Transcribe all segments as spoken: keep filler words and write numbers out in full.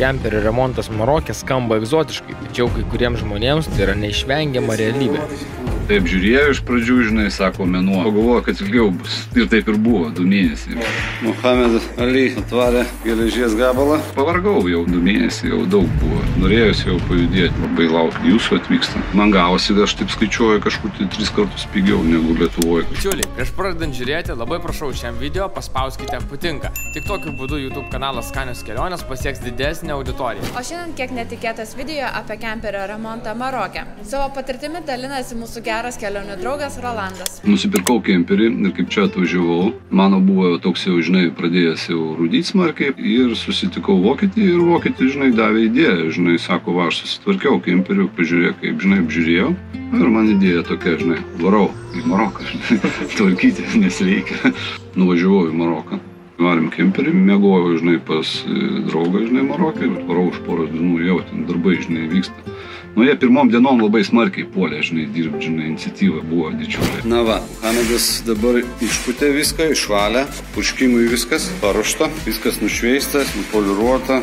kemperio remontas Maroke skamba egzotiškai, tačiau kai kuriems žmonėms tai yra neišvengiama realybė. Taip žiūrėjau iš pradžių, žinai, sako mėnuo. Pagalvoju, kad ilgiau bus. Ir taip ir buvo, du mėnesiai. Muhamed Ali atvarė geležies gabalą. Pavargau jau, du mėnesiai jau daug buvo. Norėjusi jau pajudėti, labai laukiu jūsų atvykstant. Man gavosi, aš taip skaičiuoju kažkur tai tris kartus pigiau negu Lietuvoje. Bičiuliai, prieš pradedant žiūrėti, labai prašau šiam video paspauskite patinka. Tik tokiu būdu YouTube kanalas Skanios kelionės pasieks didesnę auditoriją. O šiandien kiek netikėtas video apie kemperio remontą Maroke. Savo patirtimi dalinasi mūsų geras kelionių draugas Rolandas. Nusipirkau kemperį ir kaip čia atvažiavau, mano buvo toks jau, žinai, pradėjęs jau rūdyt smarkiai ir susitikau vokietį ir vokietį, žinai, davė idėją, žinai, sako, va, aš susitvarkiau kemperių, pažiūrėk, kaip, žinai, apžiūrėjau ir man idėja tokia, žinai, varau į Maroką, žinai, tvarkyti, nes reikia. Nuvažiavau į Maroką, varėm kemperį, mėgojau, žinai, pas draugą, žinai, Marokai, varau už poros dienų, jau ten darbai, žinai, vyksta. Nu, jie pirmom dienom labai smarkiai puolė, žinai, dirbti, žinai, iniciatyva buvo didžiulė. Na va, Muhamedas dabar išputė viską, išvalė, purškimui viskas paruošta, viskas nušveista, nupoliruota,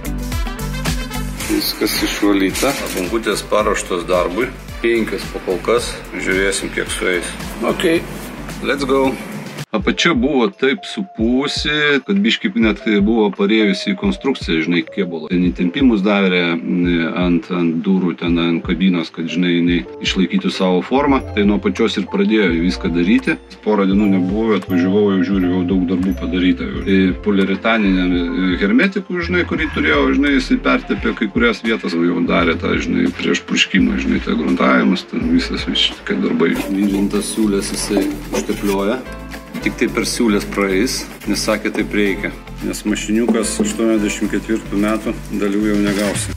viskas išvalyta. Bankutės paruoštos darbui, penkias pakolkas, žiūrėsim, kiek sueis. Ok, let's go. Apačia buvo taip supūsi, kad biškai net buvo parėjusi į konstrukciją, žinai, kėbulo. Ten įtempimus davė ant, ant durų, ten ant kabinos, kad, žinai, jinai išlaikytų savo formą. Tai nuo pačios ir pradėjo viską daryti. Porą dienų nebuvo, atvažiavau, jau žiūriu, jau daug darbų padaryta. Tai poliuretaniniam hermetikų, žinai, kurį turėjau, žinai, jisai pertepė kai kurias vietas, jau darė tą, žinai, prieš purškimą, žinai, tai gruntavimas, ten visas visiškai darbai. Vyrintas siūlės jisai užteplioja. Tik tai per siūlės praeis, nes sakė, taip reikia. Nes mašiniukas aštuoniasdešimt ketvirtų metų dalių jau negausi.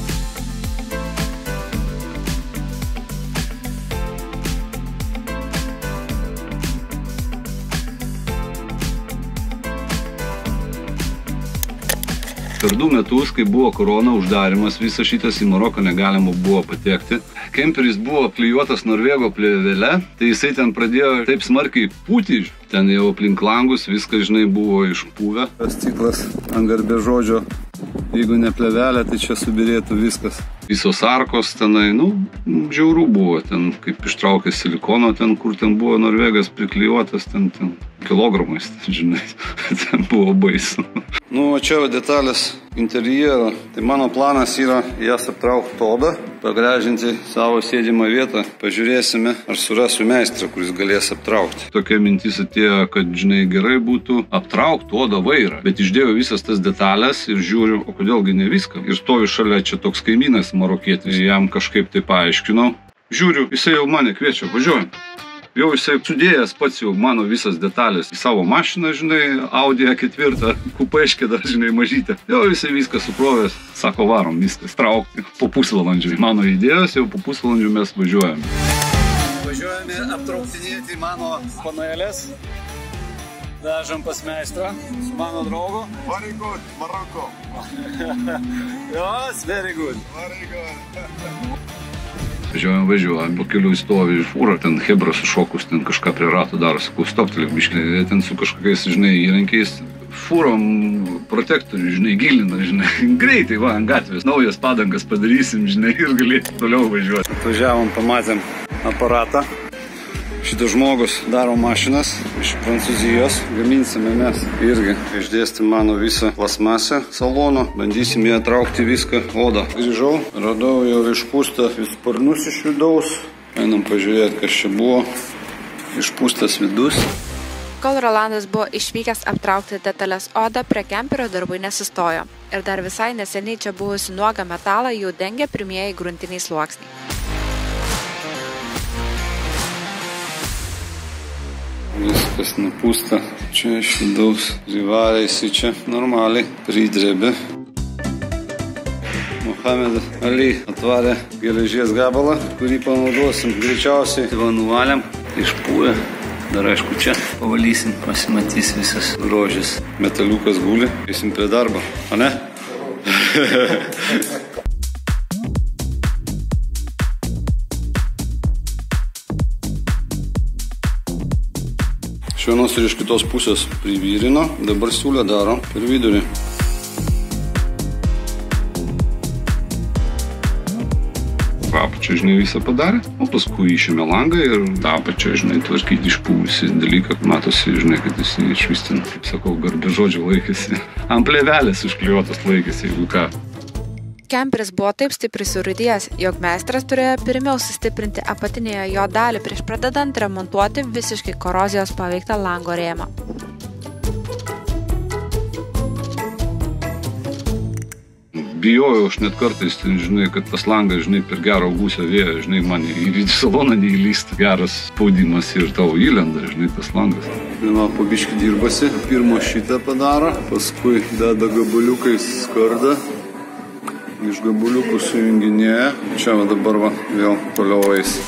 Per du metus, kai buvo korona uždarimas, visas šitas į Maroką negalima buvo patekti. Kemperis buvo apklijuotas Norvego plėvele, tai jisai ten pradėjo taip smarkiai pūti. Ten jau aplink langus viskas, žinai, buvo išpūvę. Stiklas ant garbės žodžio, jeigu ne plėvelė, tai čia subirėtų viskas. Visos arkos tenai, nu, žiaurų buvo, ten kaip ištraukė silikono, ten kur ten buvo Norvegas priklijuotas, ten, ten kilogramais, žinai, ten buvo baisu. Nu, o čia detalės interjero. Tai mano planas yra jas aptraukti odą, pagražinti savo sėdimą vietą. Pažiūrėsime, ar surasiu meistrą, kuris galės aptraukti. Tokia mintis atėjo, kad, žinai, gerai būtų aptraukti odą vairą. Bet išdėjau visas tas detalės ir žiūriu, o kodėlgi ne viską. Ir stovi šalia čia toks kaimynas marokietis, jam kažkaip tai paaiškinau. Žiūriu, jisai jau mane kviečia, važiuojam. Jau jisai sudėjęs pats jau mano visas detalės į savo mašiną, žinai, Audi A keturi, kupaiškė dar, žinai, mažytę. Jau jisai viską suprovęs, sako, varom viskas, traukti po pusvalandžių. Mano idėjos, jau po pusvalandžių mes važiuojame. Važiuojame aptrauktinėti mano panelės. Dažam pas meistrą su mano draugu. Very good, Morocco. Yes, very good. Very good. Važiuojam, važiuojam, po kelių stovi fūra, ten hebra sušokus, ten kažką prie rato daro, sakau, stoptelėk biškį, ten su kažkokiais, žinai, įrankiais, fūrom protektorių, žinai, gilina, žinai, greitai, va, ant gatvės, naujas padangas padarysim, žinai, ir galėsim toliau važiuoti. Atvažiavom, pamatėm aparatą. Šitas žmogus daro mašinas iš Prancūzijos, gaminsime mes irgi. Išdėstėm mano visą plasmasę salono, bandysim ją traukti viską odą. Grįžau, radau jau išpūstą sparnus iš vidaus. Einam pažiūrėti, kas čia buvo. Išpūstas vidus. Kol Rolandas buvo išvykęs aptraukti detalės odą, prie kemperio darbai nesustojo. Ir dar visai neseniai čia buvusi nuogą metalą jau dengė pirmieji gruntiniai sluoksniai. Viskas nupūsta, čia iš vidaus rivarėsi čia normaliai, pridrėbė. Muhamed Ali atvarė geležies gabalą, kurį panaudosim greičiausiai. Va nuvalėm, išpūvę, dar aišku čia pavalysim, pasimatys visas grožis. Metaliukas guli, eisim prie darbo, o ne? Iš vienos ir iš kitos pusės privyrino, dabar siūlę daro per vidurį. apačią, žinai, visą padarė, o paskui išėmė langą ir tą apačią, žinai, tvarkyti išpūvusi dalyką. Matosi, žinai, kad jis iš vis ten, kaip sakau, garbė žodžio laikėsi. Ant plėvelės užklijuotas laikėsi, jeigu ką. Kemperis buvo taip stipriai surūdėjęs, jog meistras turėjo pirmiau sustiprinti apatinėje jo dalį prieš pradedant remontuoti visiškai korozijos paveiktą lango rėmą. Bijojau aš net kartais, žinai, kad tas langas, žinai, per gerą gūsio vėją, žinai, man į saloną neįlysta. Geras spaudimas ir tavo įlenda, žinai, tas langas. Viena po biškį dirbasi, pirmo šitą padaro, paskui deda gabaliukais skardą, iš gabaliukų sujunginėja. Čia va dabar va vėl toliau eis.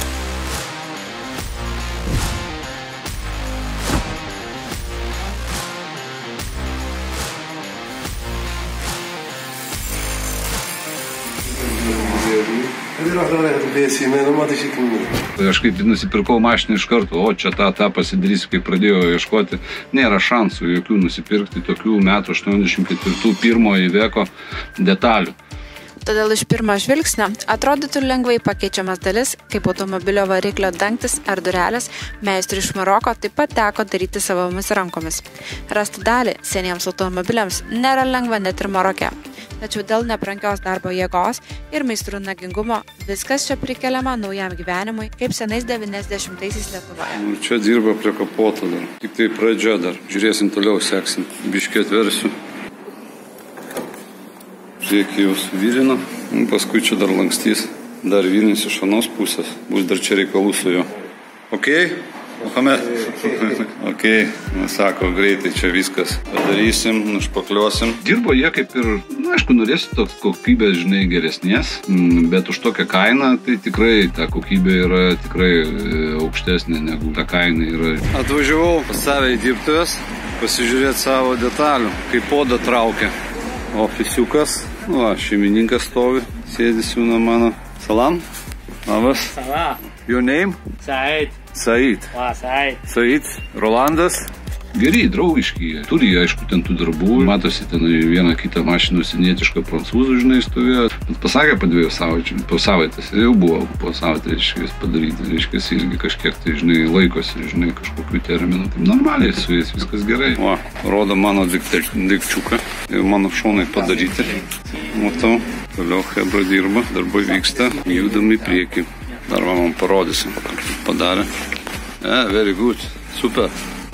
Aš kaip nusipirkau mašiną iš karto, o čia tą, tą pasidarysiu, kai pradėjau ieškoti. Nėra šansų jokių nusipirkti tokių metų aštuoniasdešimt ketvirtų pirmojo įveko detalių. Todėl iš pirmo žvilgsnio atrodytų lengvai pakeičiamas dalis, kaip automobilio variklio dangtis ar durelės, meistrui iš Maroko taip pat teko daryti savomis rankomis. Rasti dalį seniems automobiliams nėra lengva net ir Maroke. Tačiau dėl neprankios darbo jėgos ir meistrų nagingumo viskas čia prikeliama naujam gyvenimui, kaip senais devyniasdešimtaisiais Lietuvoje. Čia dirba prie kapoto dar. Tik tai pradžia dar. Žiūrėsim toliau, seksim. Biškį atversiu. Žiūrėk, jau suvirino. Paskui čia dar lankstys. Dar virins iš anos pusės. Bus dar čia reikalų su juo. Okei? Mohamed? Okei. Sako, greitai čia viskas padarysim, nušpakliuosim. Dirbo jie kaip ir, na, aišku, norėsiu toks kokybės, žinai, geresnės, bet už tokią kainą, tai tikrai ta kokybė yra tikrai aukštesnė negu ta kaina yra. Atvažiavau pas save į dirbtuvės, pasižiūrėti savo detalių, kaip podą traukia. Ofisiukas, va, šeimininkas stovi, sėdi siūna mano. Salam. Labas. Salam. Your name? Said. Said. Va, Said. Said. Rolandas. Geri, draugiški. Turi, aišku, ten tų darbų. Matosi, ten vieną kitą mašiną senietišką prancūzų, žinai, stovėjo. Pasakė po dviejų savaičių, po savaitės. Jau buvo po savaitę, reiškia, padaryti. Reiškia, irgi kažkiek, tai, žinai, laikosi, žinai, kažkokių terminų. Tai normaliai su jais viskas gerai. Va, rodo mano daikčiuką. Mano šonai padaryti. Matau, toliau Hebra dirba, darbai vyksta, judam į priekį. Dar man parodysim, padarė. E, very good, super.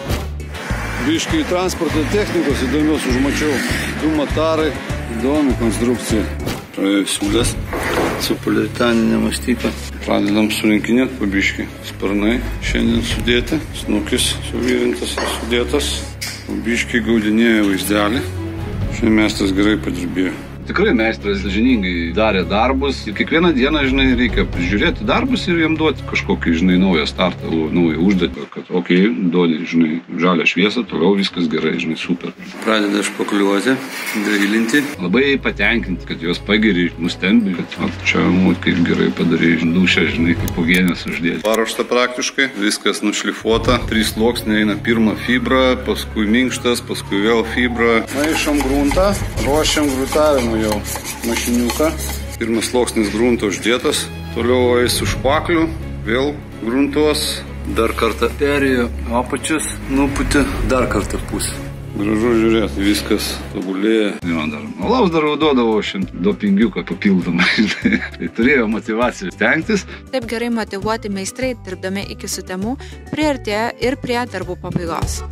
Biškai transporto technikos įdomios užmačiau. Du matarai, įdomi konstrukcija. Praėjo siūlės su poliuretaninė mastyta. Pradedam surinkinėti po biškai. Sparnai šiandien sudėti, snukis suvirintas ir sudėtas. Po biškai gaudinėja vaizdelį. Šiandien meistras gerai padirbėjo. Tikrai meistras žiningai darė darbus ir kiekvieną dieną, žinai, reikia prižiūrėti darbus ir jam duoti kažkokį, žinai, naują startą, naują užduotį, kad, okei, okay, duodi, žinai, žalią šviesą, toliau viskas gerai, žinai, super. Pradeda špakliuoti, dailinti. Labai patenkinti, kad jos pagiri, nustembi, kad o, čia, nu, kaip gerai padarė, dušę, žinai, kaip uogienės uždėti. Paruošta praktiškai, viskas nušlifuota, trys sluoksniai eina, pirma fibra, paskui minkštas, paskui vėl fibra. Maišom gruntą, ruošiam grūtavimą jau mašiniuką. Pirmas sluoksnis grunto uždėtas, toliau eis su špakliu, vėl gruntuos, dar kartą perėjo apačius, nuputė, dar kartą pusę. Gražu žiūrėti, viskas tobulėja. Jo, dar alaus dar duodavo šiandien dopingiuką papildomai. Tai turėjo motivacijų stengtis. Taip gerai motyvuoti meistrai, dirbdami iki sutemų, priartėjo ir prie darbų pabaigos.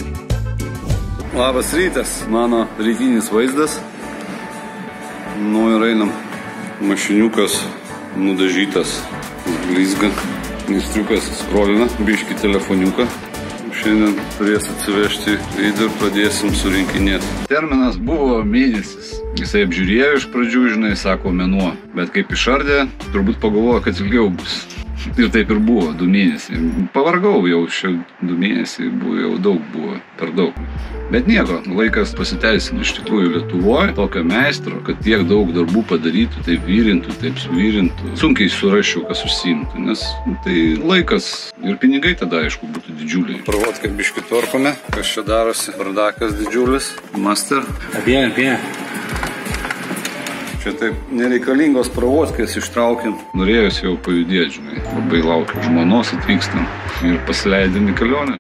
Labas rytas, mano rytinis vaizdas. Nu ir einam. Mašiniukas nudažytas, blizga. Meistriukas skrolina, biškį telefoniuką. Šiandien turės atsivežti ir pradėsim surinkinėti. Terminas buvo mėnesis. Jisai apžiūrėjo iš pradžių, žinai, sako mėnuo. Bet kaip išardė, turbūt pagalvojo, kad ilgiau bus. Ir taip ir buvo, du mėnesiai. Pavargau jau šio du mėnesiai, buvo, jau daug buvo, per daug. Bet nieko, laikas pasiteisino iš tikrųjų Lietuvoje, tokio meistro, kad tiek daug darbų padarytų, taip vyrintų, taip suvyrintų. Sunkiai surasčiau, kas užsiimtų, nes tai laikas ir pinigai tada, aišku, būtų didžiuliai. Parvot, kaip biškį tvarkome, kas čia darosi, bardakas didžiulis, master. Bien, bien. Čia taip nereikalingos provotkės ištraukim. Norėjus jau pajudėti, žinai. Labai laukiu žmonos atvykstant ir pasileidėm į kelionę.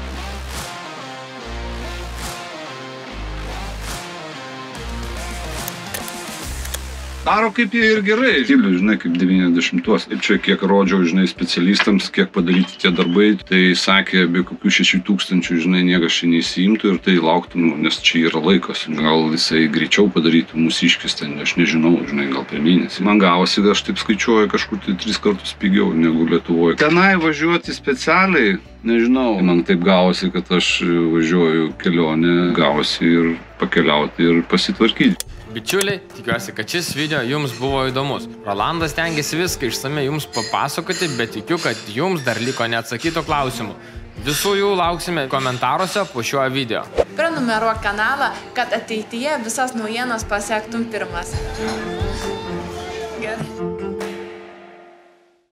Daro kaip jie ir gerai. Stilių, žinai, kaip devyniasdešimtuos. Ir čia kiek rodžiau, žinai, specialistams, kiek padaryti tie darbai, tai sakė, be kokių šešių tūkstančių, žinai, niekas čia neįsiimtų ir tai lauktum, nes čia yra laikas. Gal jisai greičiau padarytų mūsiškis ten, aš nežinau, žinai, gal per mėnesį. Man gavosi, aš taip skaičiuoju, kažkur tai tris kartus pigiau negu Lietuvoje. Tenai važiuoti specialiai, nežinau. Man taip gavosi, kad aš važiuoju kelionę, gavosi ir pakeliauti ir pasitvarkyti. Bičiuliai, tikiuosi, kad šis video jums buvo įdomus. Rolandas stengiasi viską išsamiai jums papasakoti, bet tikiu, kad jums dar liko neatsakytų klausimų. Visų jų lauksime komentaruose po šiuo video. Prenumeruok kanalą, kad ateityje visas naujienas pasiektum pirmas. Gerai.